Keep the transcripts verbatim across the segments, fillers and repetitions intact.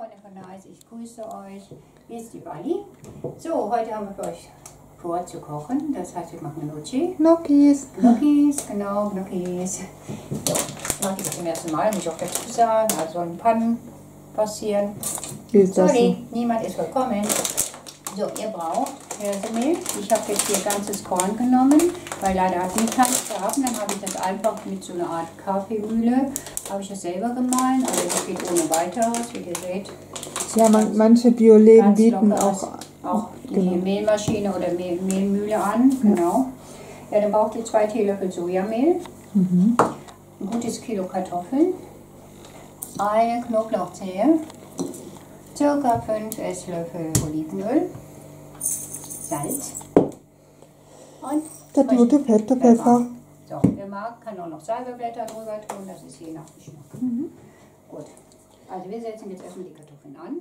Freunde von Nice, ich grüße euch. Hier ist die Bali. So, heute haben wir für euch vor zu kochen. Das heißt, wir machen Gnocchi. Gnocchis. Gnocchis, genau, Gnocchis. So, mache ich das zum ersten Mal, muss ich auch dazu sagen. Also in Pannen passieren. Sorry, so? Niemand ist willkommen. So, ihr braucht Hirsemehl. Ich habe jetzt hier ganzes Korn genommen, weil leider hat nicht keins gehabt. Dann habe ich das einfach mit so einer Art Kaffeemühle, habe ich das selber gemahlen. Also das geht ohne weiteres, wie ihr seht. Ja, man, manche Bioläden bieten auch, auch die genau. Mehlmaschine oder Mehl, Mehlmühle an. Ja. Genau. Ja, dann braucht ihr zwei Teelöffel Sojamehl, mhm. ein gutes Kilo Kartoffeln, eine Knoblauchzehe, circa fünf Esslöffel Olivenöl, Salz und der gute Pfeffer. So, wer mag, kann auch noch Salbeblätter drüber tun, das ist je nach Geschmack. Mhm. Gut, also wir setzen jetzt erstmal die Kartoffeln an.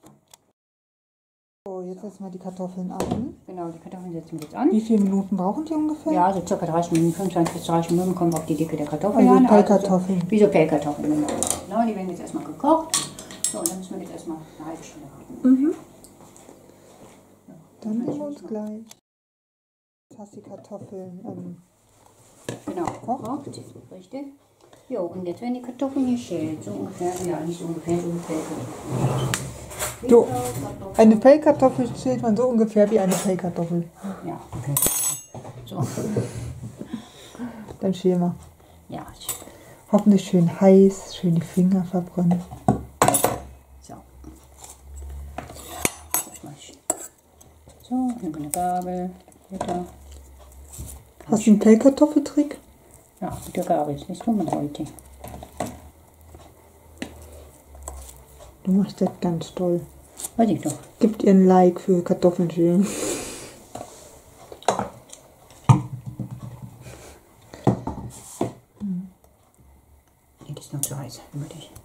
So, jetzt setzen wir die Kartoffeln an. Genau, die Kartoffeln setzen wir jetzt an. Wie viele Minuten brauchen die ungefähr? Ja, so circa dreißig Minuten, fünfundzwanzig bis dreißig Minuten, kommen auf die Dicke der Kartoffeln also an. Pellkartoffeln. Also so, wie so Pellkartoffeln, genau. genau. Die werden jetzt erstmal gekocht. So, und dann müssen wir jetzt erstmal eine halbe Stunde warten. Mhm. Ja, dann sehen wir uns gleich. Jetzt hast du die Kartoffeln ähm, genau, gekocht, richtig. Jo, und jetzt werden die Kartoffeln geschält, so ungefähr, ja nicht so ungefähr, so ungefähr. So, eine Pellkartoffel schält man so ungefähr wie eine Pellkartoffel. Ja, okay. So. Dann schälen wir. Ja. Hoffentlich schön heiß, schön die Finger verbrennen. So. So, hier eine Gabel. Bitte. Hast du einen Pellkartoffeltrick? Ja, mit der Gabel ist nicht so mit heute. Du machst das ganz toll. Weiß ich doch. Gebt ihr ein Like für Kartoffeln schälen. Hm. Nee, das ist noch zu heiß, würde ich.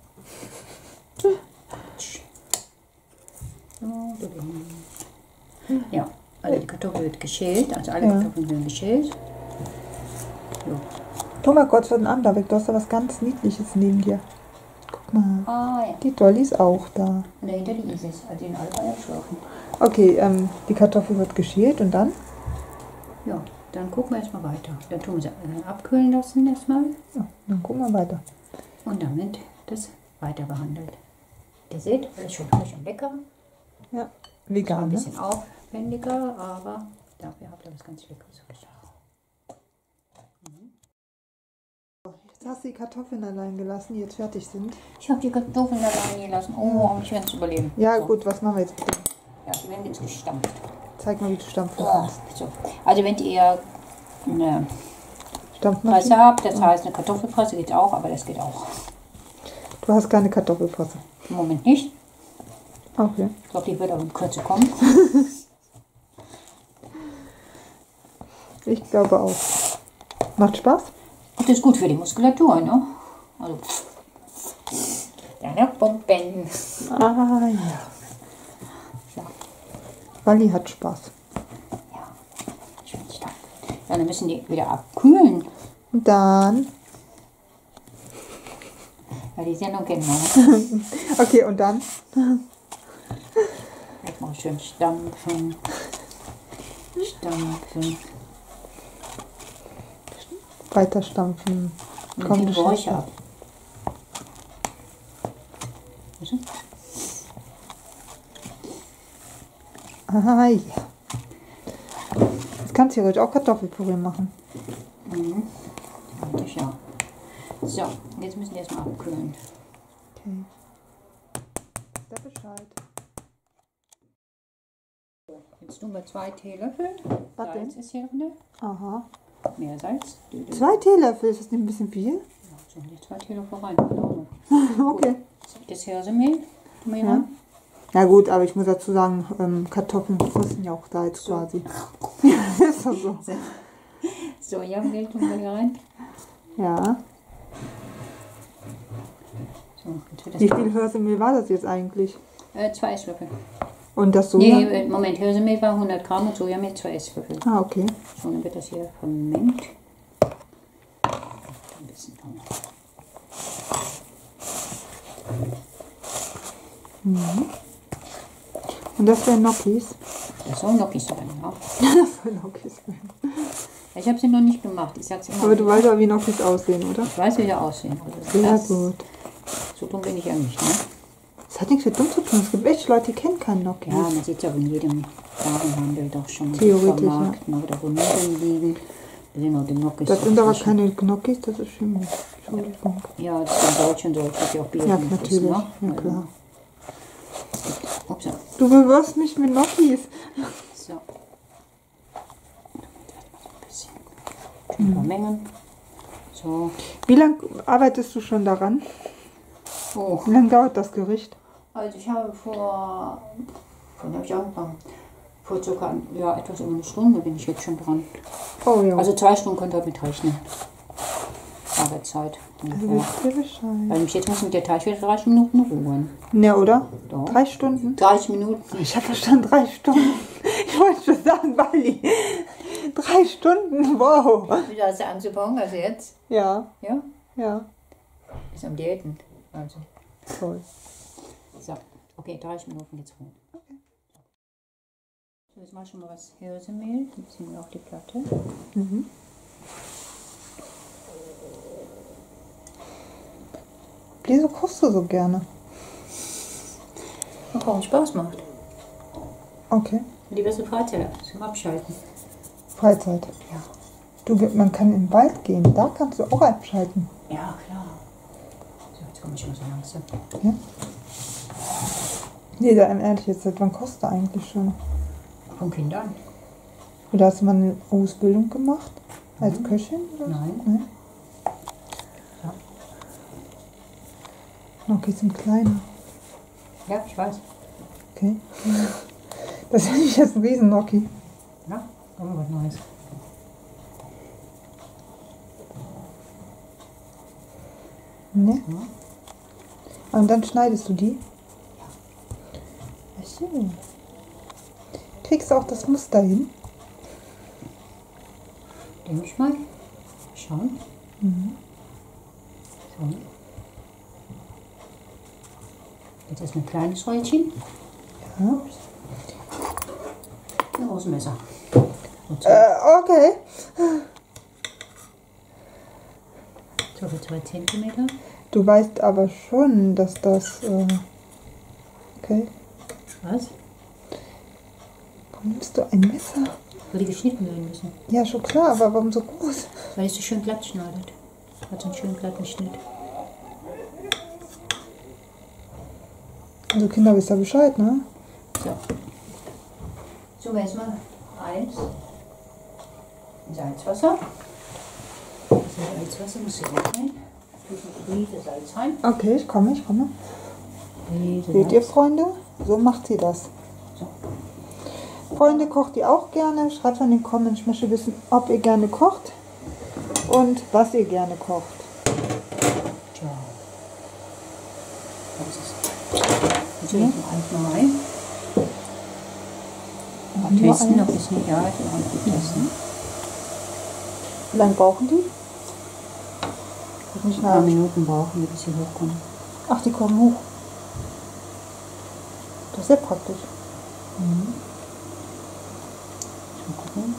Ja, also die Kartoffel wird geschält, also alle ja. Kartoffeln werden geschält. So. Tu mal kurz von an, David, du hast da was ganz Niedliches neben dir. Guck mal, ah, ja. Die Dolly ist auch da. Und dahinter die Isis, also in alle Eier schlafen. Okay, ähm, die Kartoffel wird geschält und dann? Ja, dann gucken wir erstmal weiter. Dann tun wir sie abkühlen lassen erstmal. Ja, dann gucken wir weiter. Und dann wird das weiter behandelt. Ihr seht, alles schon frisch und lecker. Ja, vegan. Ein bisschen aufwendiger, aber dafür habt ihr was ganz Leckeres. Mhm. Jetzt hast du die Kartoffeln allein gelassen, die jetzt fertig sind. Ich habe die Kartoffeln allein gelassen. Oh, ich werde es überleben. Ja, so. Gut, was machen wir jetzt bitte? Ja, die werden jetzt gestampft. Zeig mal, wie du stampfen oh, kannst. So. Also wenn ihr eine Stampfmaschine Presse habt, das heißt eine Kartoffelpresse geht auch, aber das geht auch. Du hast keine Kartoffelpresse? Im Moment nicht. Okay. Ich glaube, die wird auch in Kürze kommen. Ich glaube auch. Macht Spaß? Und das ist gut für die Muskulatur, ne? Also, ja, Pumpen. Ah, ja. So. Bali hat Spaß. Ja, ich finde es toll. Ja, dann müssen die wieder abkühlen. Und dann? Ja, die sind noch genau. Okay, und dann? Jetzt mal schön stampfen. Stampfen. Weiter stampfen. Kommt die Räucher ab. Ah, ja. Jetzt kannst du hier auch Kartoffelpüree machen. Mhm. Ja. So, jetzt müssen wir erstmal abkühlen. Okay. Der Bescheid. Jetzt tun wir zwei Teelöffel. Was Salz denn? ist hier drin. Aha. Mehr Salz. Zwei Teelöffel, ist das nicht ein bisschen viel? Ja, so nicht zwei Teelöffel rein. Genau. Okay. Das Hirsemehl. Ja. Ja gut, aber ich muss dazu sagen, ähm, Kartoffeln fristen ja auch Salz so. Quasi. Ja, ist doch so. Sojamehl tun wir hier rein. Ja. So, wie viel Hirsemehl war das jetzt eigentlich? Äh, zwei Esslöffel. Und das Soja? Nee, Moment, Hirsemehl war hundert Gramm und Sojamehl zwei Esslöffel. Ah, okay. So, dann wird das hier vermengt. Ein bisschen. Mhm. Und das wären Gnocchis? Das soll Gnocchis sein, ja. Das soll Gnocchis werden. Ich habe sie noch nicht gemacht. Ich sag's immer Aber du wieder. weißt auch, wie Gnocchis aussehen, oder? Ich weiß, wie die aussehen. Also Sehr das, gut. so dumm bin ich ja nicht, ne? Das hat nichts mit dumm zu tun. Es gibt echt Leute, die kennen keinen Gnocchis. Ja, man sieht ja in jedem Warenhandel doch schon im Theoretisch, Supermarkt, ne, oder wo Nudeln liegen. Da sind auch die Gnocchis. Das sind aber dazwischen. keine Gnocchis, das ist Chemie. Entschuldigung. Ja, das ist in Deutschland so. Ich habe ja auch Bier. Ja, natürlich. Ne? Ja, klar. Ups. Du bewirfst mich mit Gnocchis. So. Ein bisschen. Ein paar Mengen. So. Wie lange arbeitest du schon daran? Oh. Wie lange dauert das Gericht? Also ich habe vor, wann habe ich angefangen? Vor circa, ja, etwas über eine Stunde bin ich jetzt schon dran. Oh ja. Also zwei Stunden könnt ihr mitrechnen. Arbeitszeit. Also ungefähr. wisst ihr Bescheid. Weil mich jetzt muss mit der Teig wieder dreißig Minuten ruhen. Ne, oder? Doch. Drei Stunden? dreißig Minuten. Ich habe verstanden, drei Stunden. Ich wollte schon sagen, Bali. Drei Stunden, wow. Wieder hast du anzubauen, also jetzt? Ja, Ja? ja. Ist am Diäten. Also. Toll. So, okay, dreißig Minuten geht's ruhen. Okay. So, jetzt mach ich schon mal was Hirsemehl. Ein bisschen auf die Platte. Mhm. Wieso kochst du so gerne? Und Kochen Spaß macht. Okay. Und die beste Freizeit zum Abschalten. Freizeit. Ja. Du, man kann in den Wald gehen, da kannst du auch abschalten. Ja, klar. So, jetzt komme ich mal so langsam. Ja? Nee, da ehrlich jetzt, seit wann kochst du eigentlich schon? Von Kindern? Oder hast du mal eine Ausbildung gemacht? Als Mhm. Köchin? Oder? Nein. Nee? Ja. Okay, sind kleiner. Ja, ich weiß. Okay. Das ist nicht jetzt ein Riesen-Gnocchi. Ja, irgendwas Neues. Ne? Ja. Und dann schneidest du die? Ach so. Kriegst du auch das Muster hin? Denke ich mal. Schauen. Mhm. So. Jetzt ist ein kleines Häutchen. Ja. Ein großes Messer. Und so, Äh, okay. so für zwei Zentimeter. Du weißt aber schon, dass das... Äh, okay. Was? Warum nimmst du ein Messer? Weil die geschnitten werden müssen. Ja, schon klar, aber warum so groß? Weil es so schön glatt schneidet. Hat so einen schönen glatten Schnitt. Also Kinder, wisst ihr Bescheid, ne? So. So, erstmal eins. Salzwasser. Das Salzwasser muss hier rein. Riese Salz rein. Okay, ich komme, ich komme. Riese Seht ihr, Salz. Freunde? So macht sie das. So. Freunde, kocht ihr auch gerne? Schreibt in den Comments, ich möchte wissen, ob ihr gerne kocht und was ihr gerne kocht. Tja. Was ist das? Jetzt will ich noch eins mal rein. Mal Nur testen, noch eins. ein bisschen, ja, ich will auch noch testen. Wie lange brauchen die? Nicht Ein paar nach. Minuten brauchen wir, bis sie hochkommen. Ach, die kommen hoch. Das ist sehr praktisch. Mhm. Mal gucken.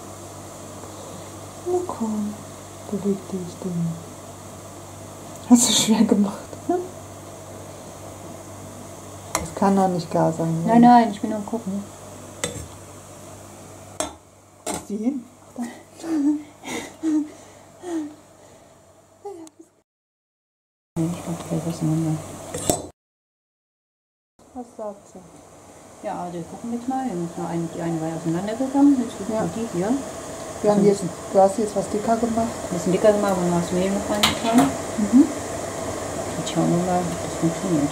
Na komm, beweg dich denn. Hast du schwer gemacht. Ne? Das kann doch nicht gar sein. Ne? Nein, nein, ich will nur gucken. Ist die hin? Ich glaube, die fällt auseinander. Was sagt sie? Ja, also wir gucken jetzt mal. Wir müssen noch eine, die eine war ja auseinandergegangen. Jetzt gucken Ja. wir die hier. Wir haben Also jetzt, du hast jetzt was dicker gemacht. Ein bisschen dicker gemacht und noch das Mehl noch reingetan. Mhm. Jetzt schauen wir mal, ob das funktioniert.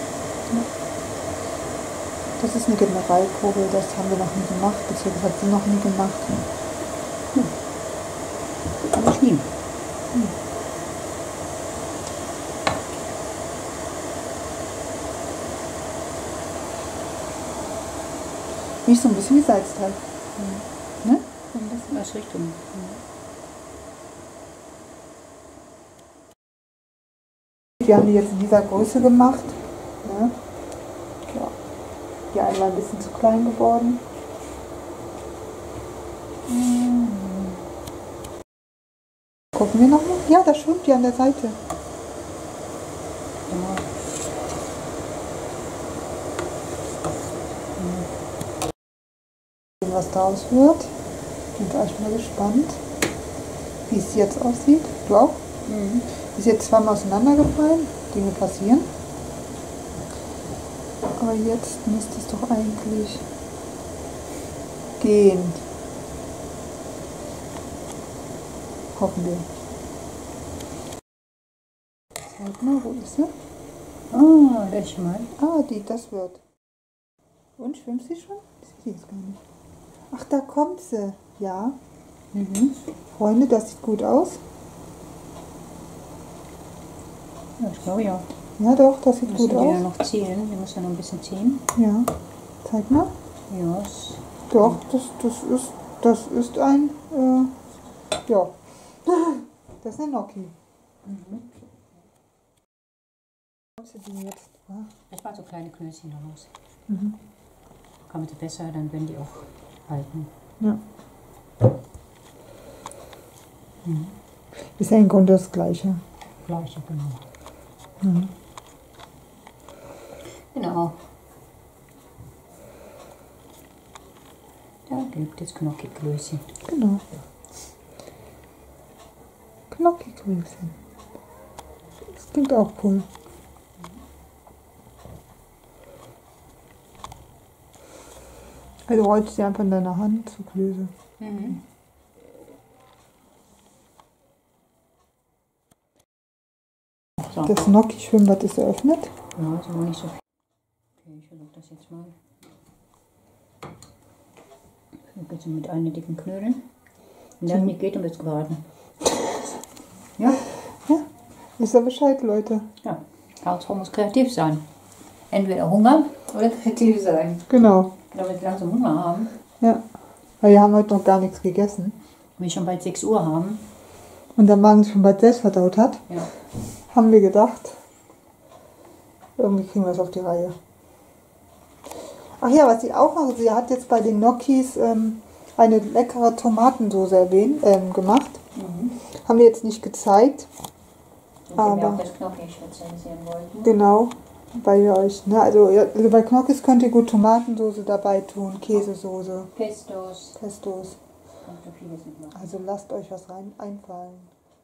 Das ist eine Generalprobe, das haben wir noch nie gemacht, beziehungsweise hat sie noch nie gemacht. Aber ich nehme. Nicht so ein bisschen wie Salzteig. Mhm. Ne? So ein bisschen als Richtung. Mhm. Wir haben die jetzt in dieser Größe gemacht. Ne? Ja. Die eine war ein bisschen zu klein geworden. Mhm. Gucken wir nochmal. Ja, da schwimmt die an der Seite. Ja. Was daraus wird. Bin gleich mal gespannt, wie es jetzt aussieht. Du auch? Mhm. Ist jetzt zweimal auseinandergefallen. Dinge passieren. Aber jetzt müsste es doch eigentlich gehen. Hoffen wir. Zeig mal, wo ist sie? Ah, das schon mal. Ah, die, das wird. Und schwimmt sie schon? Ich sehe sie jetzt gar nicht. Ach, da kommt sie. Ja. Mhm. Freunde, das sieht gut aus. Ja, ich glaube ja. Ja, doch, das sieht Müssen gut die ja aus. noch ziehen. Die muss ja noch ein bisschen ziehen. Ja. Zeig mal. Ja. es- Doch, das, das ist, das ist ein, äh, ja. Das ist ein Gnocchi. Mhm. Was ist denn jetzt? Ja. Ich mache so kleine Knöschen daraus. Mhm. Kann man sie besser, dann werden die auch halten. Ja. Mhm. Ist ja im Grunde das Gleiche. Gleiche, genau. Mhm. Genau. Da gibt es Gnocchi-Klößchen. Genau. Gnocchi-Größchen. Das klingt auch cool. Also rollst du sie einfach in deiner Hand zu Klöße. Mhm. So. Das Gnocchi-Schwimmbad ist eröffnet. Ja, ist aber nicht so viel. Okay, ich versuche das jetzt mal. So geht es mit einem dicken Knödel. Und dann nicht geht, um es geraten. Ja? Ja, wisst ihr Bescheid, Leute. Ja. Karlsruhe muss kreativ sein. Entweder Hunger oder kreativ sein. Genau. Damit wir langsam Hunger haben. Ja. Weil wir haben heute noch gar nichts gegessen. Und wir schon bald sechs Uhr haben. Und der Magen schon bald selbst verdaut hat, Ja. haben wir gedacht, irgendwie kriegen wir es auf die Reihe. Ach ja, was sie auch noch, sie hat jetzt bei den Gnocchis ähm, eine leckere Tomatensoße erwähnt, ähm, gemacht. Mhm. Haben wir jetzt nicht gezeigt. Und wenn wir Aber- auch das Gnocchi spezialisieren wollten. Genau, bei euch. Ne? Also, ja, also bei Gnocchis könnt ihr gut Tomatensoße dabei tun, Käsesoße, Pestos. Pestos. Und so vieles nicht machen. Also lasst euch was rein einfallen.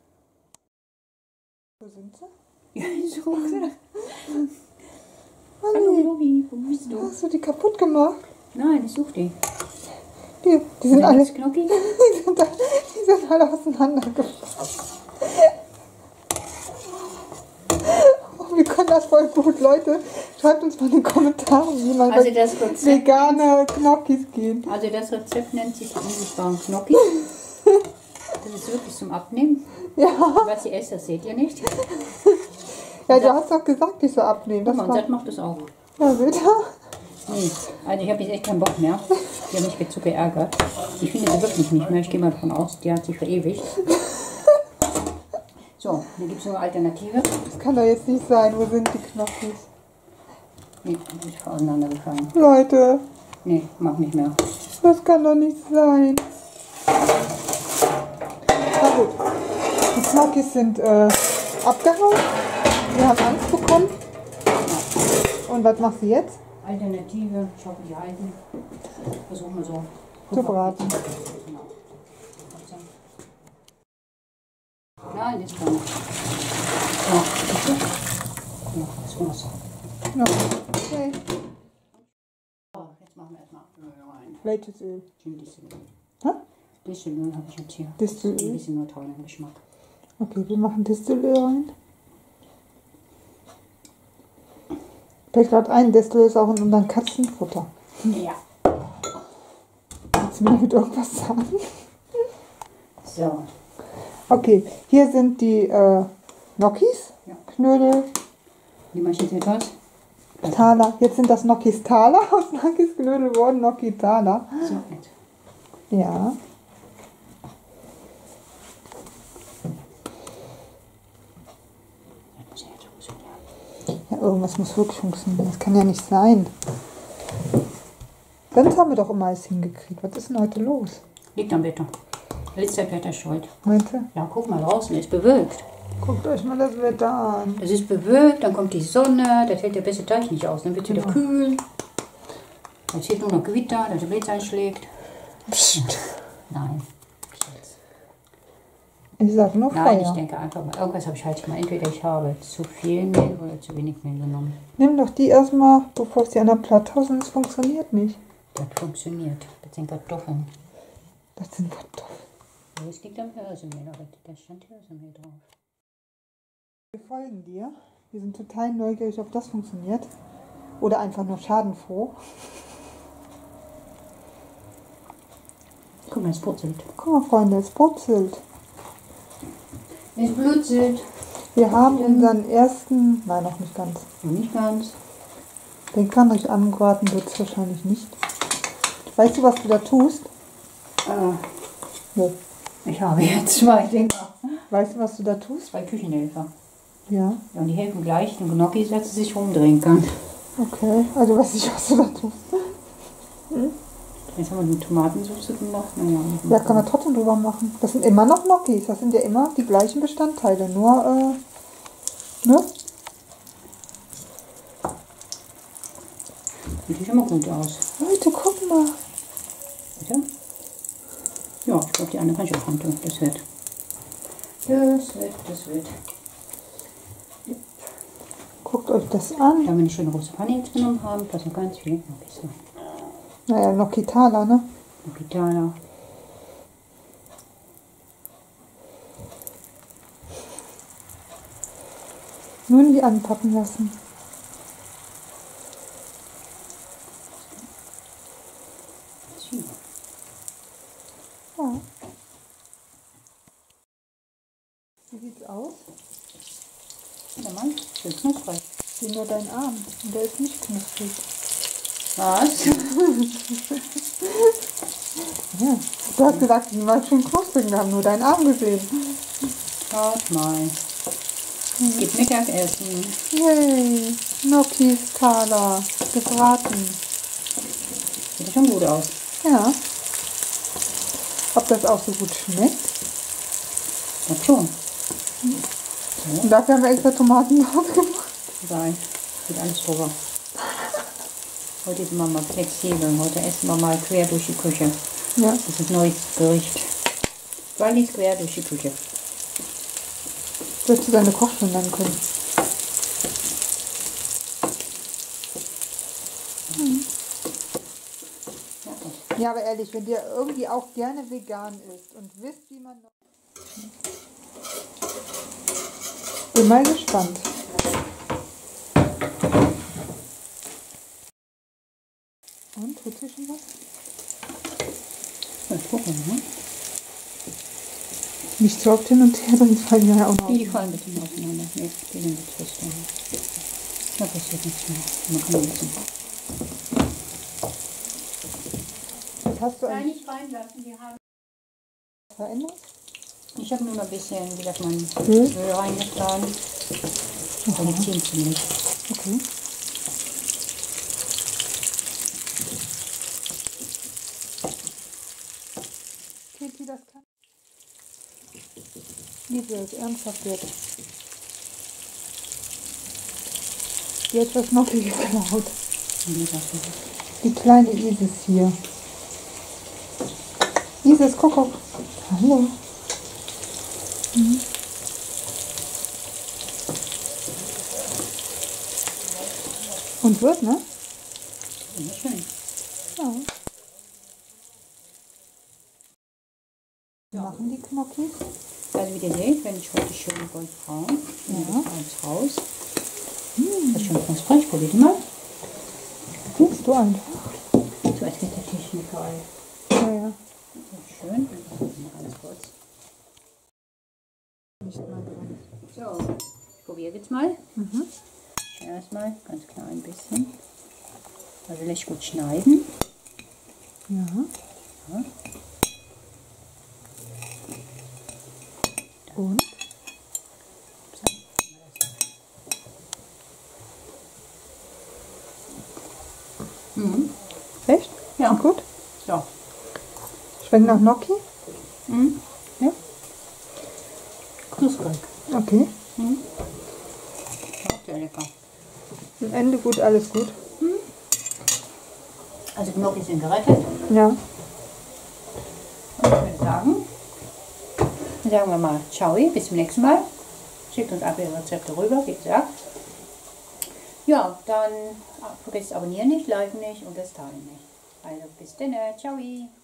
Wo sind sie? Ja, so gesagt. Oh, Hallo nee. Lobi, wo bist du? Hast du die kaputt gemacht? Nein, ich suche die. Die, die, sind, alle, Das Gnocchi? die, sind, die sind alle auseinandergefallen. Oh, wir können das voll gut, Leute. Schreibt uns mal in die Kommentare, wie man Also bei das Rezept, vegane Gnocchis geht. also das Rezept nennt sich die unsichtbaren Gnocchi. Das ist wirklich zum Abnehmen. Ja. Was ihr esst, das seht ihr nicht. Ja, du hast doch gesagt, ich soll abnehmen. Das Guck mal, und war, das macht das auch. ja, seht ihr? Nee, also ich habe jetzt echt keinen Bock mehr. Die haben mich jetzt so geärgert. Ich finde sie wirklich nicht mehr. Ich gehe mal davon aus, die hat sich verewigt. So, hier gibt es noch eine Alternative. Das kann doch jetzt nicht sein. Wo sind die Gnocchis? Nee, die ist auseinandergefallen. Leute, Nee, mach nicht mehr. das kann doch nicht sein. Na gut. Die Gnocchis sind äh, abgehauen. Wir haben Angst bekommen. Und was machst du jetzt? Alternative, schaue die alten. Versuchen wir so. Zu braten. Genau. Nein, jetzt kann ich. Ja, siehst du? Ja, das war's. Ja. Okay. So, jetzt machen wir erstmal Öl rein. Welches Öl? Schön Distelöl. Hä? Distelöl habe ich jetzt hier. Distelöl? Ein bisschen neutralen Geschmack. Okay, wir machen Distelöl rein. Fällt gerade ein, Distelöl ist auch in unserem Katzenfutter. Ja. Willst du mir damit irgendwas sagen? So. Okay, hier sind die äh, Gnocchis, Ja. Knödel, Die mache ich jetzt etwas. Taler. Jetzt sind das Gnocchis Taler. Aus Gnocchis Knödel wurden Gnocchi Taler. So, jetzt. Ja. Das muss ja jetzt funktionieren. Ja, irgendwas muss wirklich funktionieren. Das kann ja nicht sein. Sonst haben wir doch immer alles hingekriegt. Was ist denn heute los? Liegt am Wetter. Letzter Wetter schuld. Meinst du? Ja, guck mal draußen, ist bewölkt. Guckt euch mal das Wetter an. Es ist bewölkt, dann kommt die Sonne, das hält der beste Teich nicht aus. Dann wird es wieder Ja. kühl. Dann steht nur noch Gewitter, dass der Blitz einschlägt. Psst. Nein. Ich sag nur Nein, ich Feuer. denke einfach mal, irgendwas habe ich halt mal. Entweder ich habe zu viel Mehl oder zu wenig Mehl genommen. Nimm doch die erstmal, bevor ich die anderen platt haue, sonst funktioniert nicht. Das funktioniert. Das sind Kartoffeln. Das sind Kartoffeln. Das liegt am Hirsemehl, aber da stand Hirsemehl drauf. Wir folgen dir. Wir sind total neugierig, ob das funktioniert. Oder einfach nur schadenfroh. Guck mal, es putzelt. Guck mal, Freunde, es putzelt. Es blutzelt. Wir haben unseren ersten, nein, noch nicht ganz. Noch nicht ganz. Den kann ich anbraten, wird es wahrscheinlich nicht. Weißt du, was du da tust? Ah, Nee. ich habe jetzt zwei Dinger. Weißt du, was du da tust? Zwei Küchenhelfer. Ja. Ja, und die helfen gleich den Gnocchi, dass sie sich rumdrehen kann. Okay, also weiß ich, was du da tust. Jetzt haben wir die Tomatensauce gemacht. Naja, Ja, kann man trotzdem drüber machen. Das sind immer noch Gnocchis. Das sind ja immer die gleichen Bestandteile. Nur, äh, ne? sieht schon mal gut aus. Leute, guck mal. Bitte? Ja, ich glaube, die andere kann ich auch rein tun. Das wird. Das wird, das wird. Guckt euch das an. Da wir eine schöne große Pfanne jetzt genommen haben, passen ganz viel. Ein bisschen. Naja, Gnocchi Thaler, ne? Kapitaler. Nun die anpacken lassen. Ja. Wie sieht's aus? Ja, Mann, schön knusprig. Wie nur dein Arm. Und der ist nicht knusprig. Was? Ja. Du hast gesagt, die waren schön knusprig. Wir haben nur deinen Arm gesehen. Schaut mal. Es gibt Mittagessen. Yay. Gnocchis Thaler. Gebraten. Sieht ja schon gut aus. Ja. Ob das auch so gut schmeckt? Ja, schon. Und dafür haben wir extra Tomaten drauf gemacht. Egal. Geht alles drüber. Heute sind wir mal flexibel. Heute essen wir mal quer durch die Küche. Ja. Das ist ein neues Gericht. Wallis quer durch die Küche. Würdest du deine Kochstunde nennen können? Hm. Ja, aber ehrlich, wenn ihr irgendwie auch gerne vegan isst und wisst, wie man... Bin mal gespannt. Und, tut sich schon was? Ja, gucken, ne? Nicht so oft hin und her, sonst fallen ja auch noch. Die, die fallen bitte mal auseinander. Nee, die sind jetzt fest. Da passiert nichts mehr. Man kann nutzen. Was hast du eigentlich nicht reinlassen, die haben. verändert? Ich habe nur noch ein bisschen, wie sagt man, Öl? Öl reingetan. Und die ziehen ziemlich. Okay. Geht wie das kann. Wie wird ernsthaft wird. Die hat was noch geklaut. Die kleine Isis hier. Isis, guck, guck. Hallo. Mhm. Und wird, ne? Ja, schön. Ja. Wir machen die Gnocchis. Also wie ihr seht, wenn ich heute schön goldbraun. Ich nehme Ja. das alles raus. Das ist schon knusprig. Probiert mal. Tust du einfach. So, als geht der Techniker ein. Ja, ja. Schön. Mal alles kurz. Nicht mal dran. So, ich probiere jetzt mal. Mhm. Erstmal ganz klein ein bisschen. Also lässt gut schneiden. Ja. Ja. Und? Mhm. Echt? Ja, Schmeckt gut? So. Schmeckt nach Gnocchi? Mhm. Ja. Knusprig. Okay. Mhm. Auch sehr lecker. Am Ende gut, alles gut. Also Gnocchi sind gerettet. Ja. Und ich würde sagen, sagen wir mal ciao, bis zum nächsten Mal. Schickt uns einfach Ihre Rezepte rüber, wie gesagt. Ja, dann vergesst abonnieren nicht, liken nicht und das teilen nicht. Also bis dann, ciao.